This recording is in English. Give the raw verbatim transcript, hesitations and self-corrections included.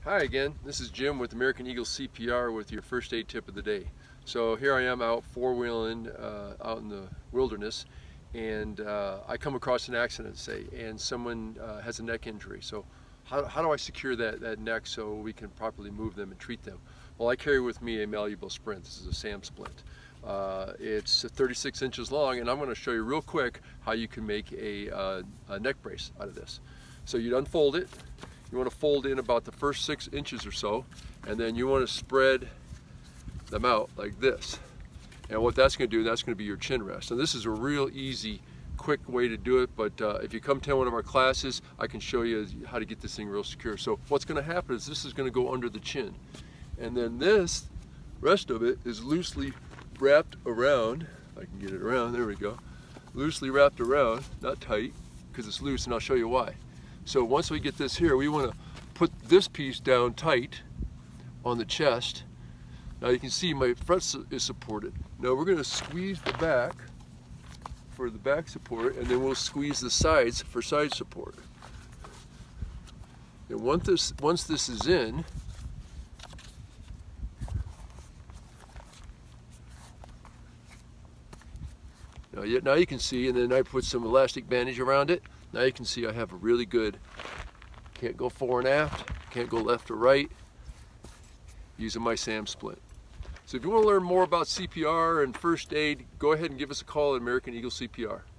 Hi again, this is Jim with American Eagle C P R with your first aid tip of the day. So here I am out four-wheeling uh, out in the wilderness, and uh, I come across an accident, say, and someone uh, has a neck injury. So how, how do I secure that, that neck so we can properly move them and treat them? Well, I carry with me a malleable splint. This is a Sam Splint. Uh, it's thirty-six inches long, and I'm going to show you real quick how you can make a, uh, a neck brace out of this. So you'd unfold it. You want to fold in about the first six inches or so, and then you want to spread them out like this. And what that's going to do, that's going to be your chin rest. And this is a real easy, quick way to do it, but uh, if you come to one of our classes, I can show you how to get this thing real secure. So what's going to happen is this is going to go under the chin. And then this, rest of it, is loosely wrapped around. If I can get it around, there we go. Loosely wrapped around, not tight, because it's loose, and I'll show you why. So once we get this here, we want to put this piece down tight on the chest. Now you can see my front is supported. Now we're going to squeeze the back for the back support, and then we'll squeeze the sides for side support. And once this, once this is in, now you, now you can see, and then I put some elastic bandage around it. Now you can see I have a really good, can't go fore and aft, can't go left or right, using my Sam Splint. So if you want to learn more about C P R and first aid, go ahead and give us a call at American Eagle C P R.